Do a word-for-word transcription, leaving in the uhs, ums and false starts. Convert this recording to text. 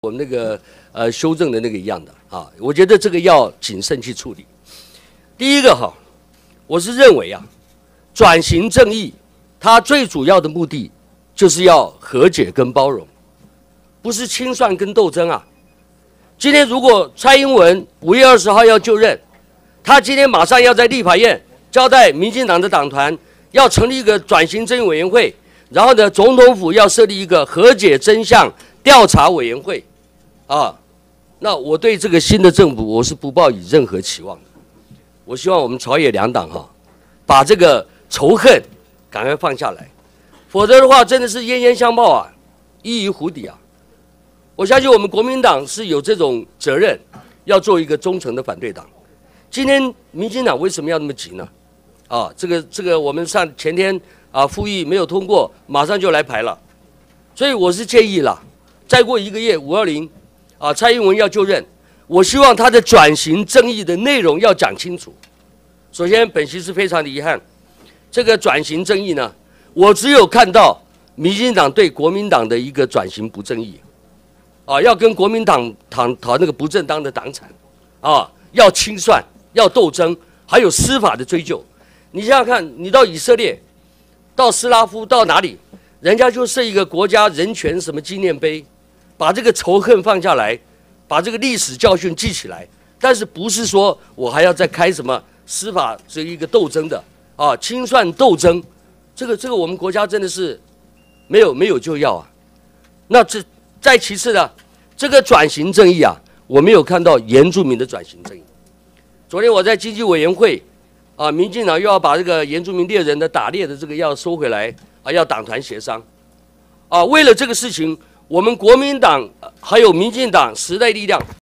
我们那个呃修正的那个一样的啊，我觉得这个要谨慎去处理。第一个哈，我是认为啊，转型正义它最主要的目的就是要和解跟包容，不是清算跟斗争啊。今天如果蔡英文五月二十号要就任，他今天马上要在立法院交代民进党的党团要成立一个转型正义委员会，然后呢，总统府要设立一个和解真相调查委员会，啊，那我对这个新的政府我是不抱以任何期望的。我希望我们朝野两党哈，把这个仇恨赶快放下来，否则的话真的是冤冤相报啊，一于湖底啊。我相信我们国民党是有这种责任，要做一个忠诚的反对党。今天民进党为什么要那么急呢？啊，这个这个我们上前天啊复议没有通过，马上就来排了，所以我是建议啦，再过一个月五二零，啊蔡英文要就任，我希望他的转型正义的内容要讲清楚。首先，本席是非常的遗憾，这个转型正义呢，我只有看到民进党对国民党的一个转型不正义。啊，要跟国民党讨讨那个不正当的党产，啊，要清算，要斗争，还有司法的追究。你想想看，你到以色列，到斯拉夫，到哪里，人家就设一个国家人权什么纪念碑，把这个仇恨放下来，把这个历史教训记起来。但是不是说我还要再开什么司法这一个斗争的啊，清算斗争，这个这个我们国家真的是没有没有就要啊。那这。再其次呢，这个转型正义啊，我没有看到原住民的转型正义。昨天我在经济委员会，啊，民进党又要把这个原住民猎人的打猎的这个要收回来，啊，要党团协商，啊，为了这个事情，我们国民党还有民进党时代力量